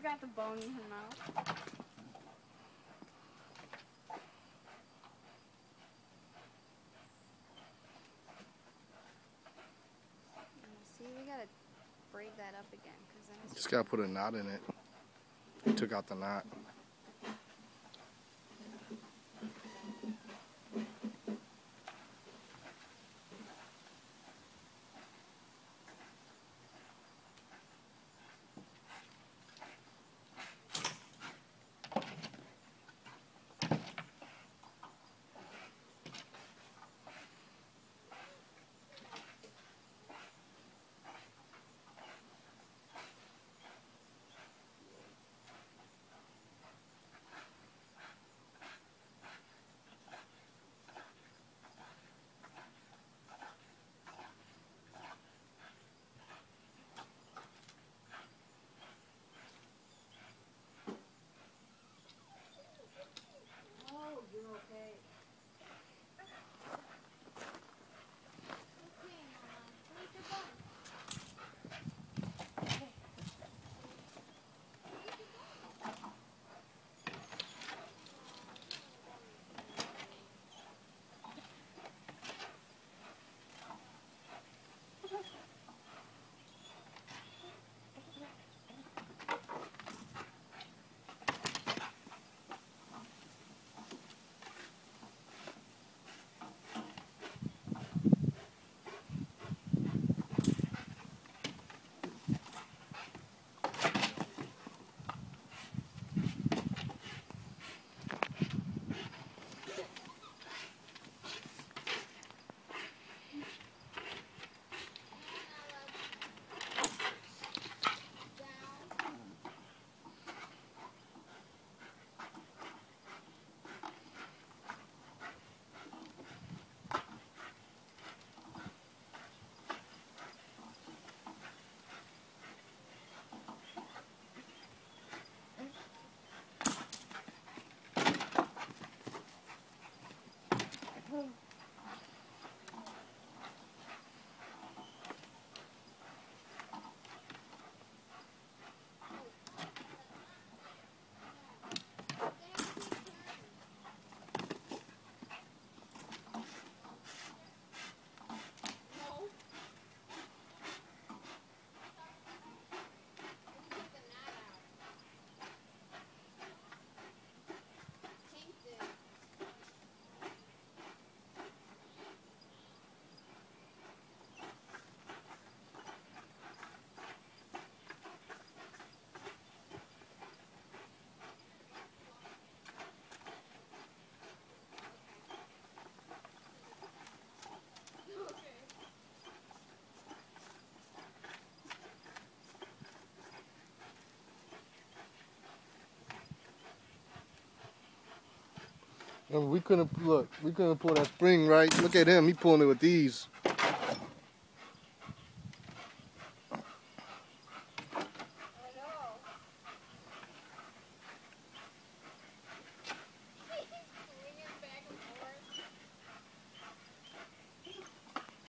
got the bone in her mouth. See, we gotta braid that up again. Just gotta put a knot in it. I took out the knot. We couldn't pull that spring right. Look at him, he pulling it with these.